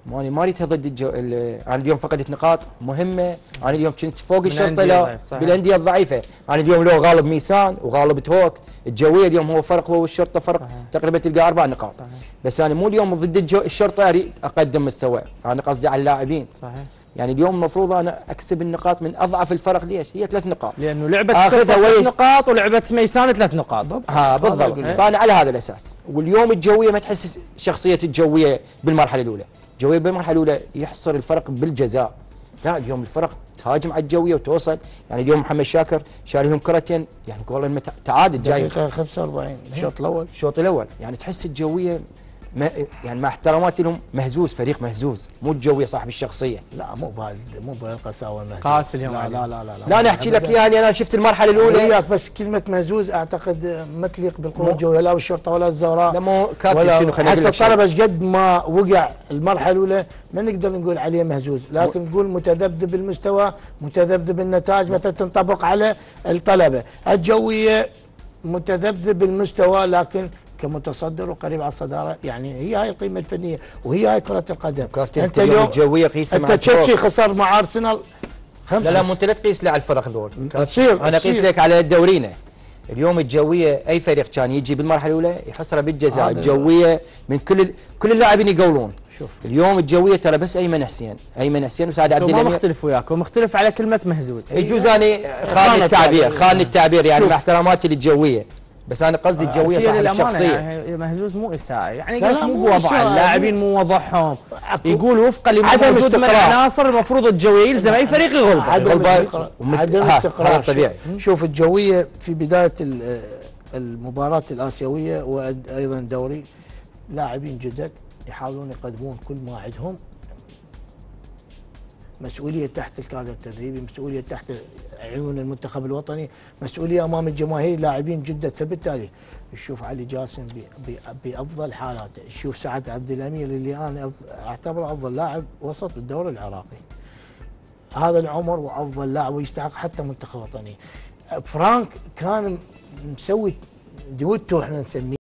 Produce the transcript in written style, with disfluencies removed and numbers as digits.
ماني ما اريدها ضد انا اليوم فقدت نقاط مهمه، انا اليوم كنت فوق الشرطه لا بالانديه الضعيفه، انا اليوم لو غالب ميسان وغالب توك الجويه اليوم هو فرق، هو والشرطه فرق صحيح. تقريبا تلقى 4 نقاط صحيح. بس انا مو اليوم ضد الشرطه اريد اقدم مستوى، انا قصدي على اللاعبين صحيح. يعني اليوم المفروض انا اكسب النقاط من اضعف الفرق، ليش؟ هي 3 نقاط لانه لعبه الشرطه 3 نقاط ولعبه ميسان 3 نقاط بالضبط. فانا على هذا الاساس، واليوم الجويه ما تحس شخصيه الجويه بالمرحله الاولى، الجويه بالمرحله الاولى يحصر الفرق بالجزاء، لا اليوم الفرق تهاجم على الجويه وتوصل، يعني اليوم محمد شاكر شاري لهم كرتين يعني والله تعادل جاي دقيقه 45 الشوط الاول يعني تحس الجويه يعني مع احتراماتي لهم مهزوز، فريق مهزوز، مو الجويه صاحب الشخصيه. لا مو بهالقساوه المهزوز، قاس اليوم لا انا احكي لك اياها لان انا شفت المرحله الاولى وياك، بس كلمه مهزوز اعتقد ما تليق بالقوه الجويه لا بالشرطه ولا الزوراء، لا مو كاتب شنو خلينا هسه الطلبه ايش قد ما وقع المرحله الاولى ما نقدر نقول عليه مهزوز، لكن نقول متذبذب المستوى، متذبذب النتائج مثلا تنطبق على الطلبه، الجويه متذبذب المستوى لكن كمتصدر وقريب على الصداره، يعني هي هاي القيمه الفنيه وهي هاي كره القدم. انت اليوم الجويه قيسها مع انت تشيلسي خسر مع ارسنال 5. لا مو انت لا تقيس لي على الفرق ذول، تصير انا اقيس لك على دورينا. اليوم الجويه اي فريق كان يجي بالمرحله الاولى يحصرها بالجزاء، الجويه من كل اللاعبين يقولون. شوف اليوم الجويه ترى بس ايمن حسين وسعد عبد الامير، ما مختلف وياك ومختلف على كلمه مهزوز، يجوز انا خان التعبير يعني مع احتراماتي للجويه، بس انا قصدي الجويه صاحب الشخصيه. يعني مهزوز مو اساءه، يعني مو بوضع اللاعبين مو وضعهم، يقول وفقا لما موجود من العناصر المفروض الجويه يلزم اي فريق يغلب. عدم استقرار طبيعي. شوف الجويه في بدايه المباراه الاسيويه وايضا الدوري لاعبين جدد يحاولون يقدمون كل ما عندهم، مسؤوليه تحت الكادر التدريبي، مسؤوليه تحت عيون المنتخب الوطني، مسؤوليه امام الجماهير، لاعبين جدد، فبالتالي نشوف علي جاسم بافضل حالاته، نشوف سعد عبد الامير اللي انا اعتبره افضل لاعب وسط بالدوري العراقي هذا العمر وافضل لاعب ويستحق حتى منتخب وطني. فرانك كان مسوي دويتو احنا نسميه